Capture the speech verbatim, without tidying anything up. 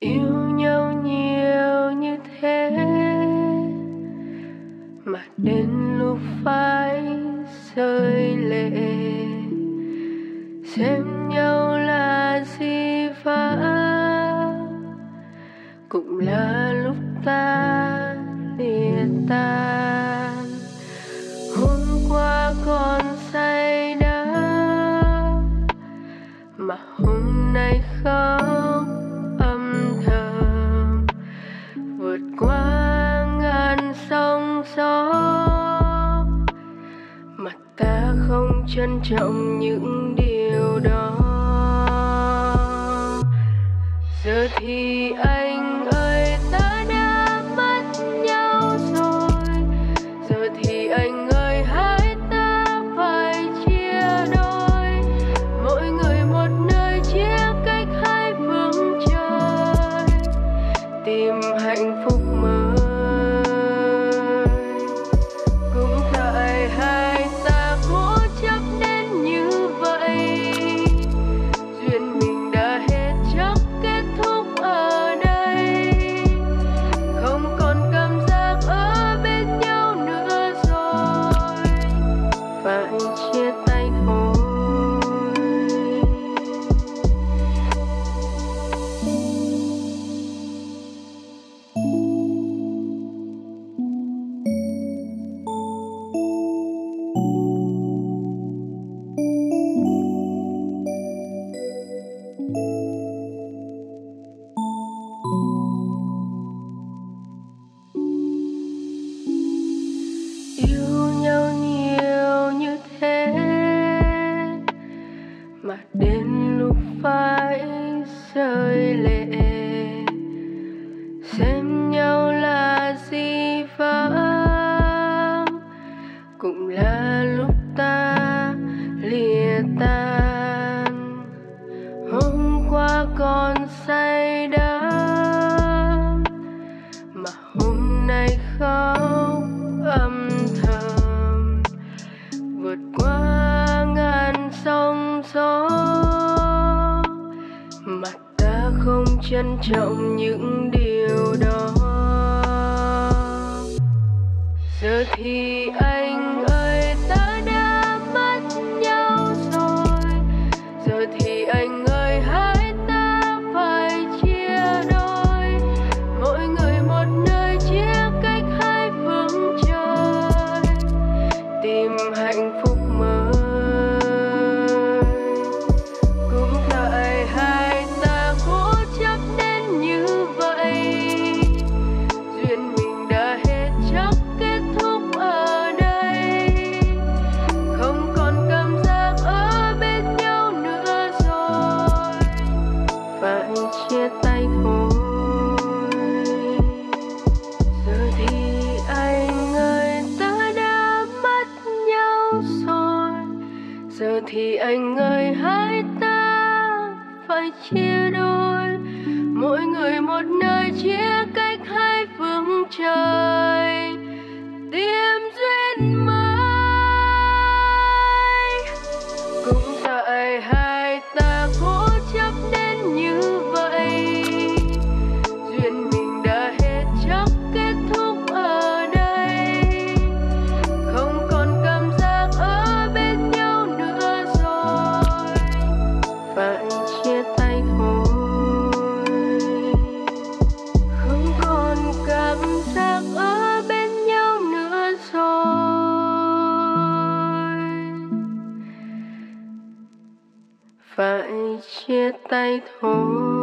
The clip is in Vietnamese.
Yêu nhau nhiều như thế mà đến lúc phải rơi lệ, xem nhau là gì vã, cũng là lúc ta lìa tan. Hôm qua còn say đắm mà hôm nay khóc âm thầm, vượt qua ngàn sóng gió mà ta không trân trọng những điều đó. Giờ thì anh ơi, ta đã mất nhau rồi. Giờ thì anh ơi, hai ta phải chia đôi, mỗi người một nơi chia cách hai phương trời, tìm hạnh phúc mới. Cũng tại hai ta cố chấp đến như vậy, duyên mình đã hết chắc kết thúc ở đây, không còn cảm giác ở bên nhau nữa rồi, phải chia tay thôi. Yêu nhau nhiều như thế mà đến lúc phải rơi lệ, xem nhau là gì vã, cũng là lúc ta lìa tan. Hôm qua còn say đắm mà hôm nay khóc âm thầm, vượt qua ngàn sóng gió mà ta không trân trọng những điều đó. Giờ thì anh ơi, ta đã mất nhau rồi. Giờ thì anh ơi, hai ta phải chia đôi, mỗi người một nơi chia cách hai phương trời, tìm hạnh phúc mới. Cũng tại hai ta cố chấp đến như vậy, duyên mình đã hết chắc kết thúc ở đây, không còn cảm giác ở bên nhau nữa rồi, phải chia tay thôi. Giờ thì anh ơi, ta đã mất nhau rồi. Giờ thì anh ơi, hai ta phải chia đôi, mỗi người một nơi chia cách hai phương trời, tìm duyên mới. Cũng tại hai ta cố chấp đến như vậy, duyên mình đã hết chắc kết thúc ở đây, không còn cảm giác ở bên nhau nữa rồi, phải chia tay thôi. Không còn cảm giác ở bên nhau nữa rồi, phải chia tay thôi.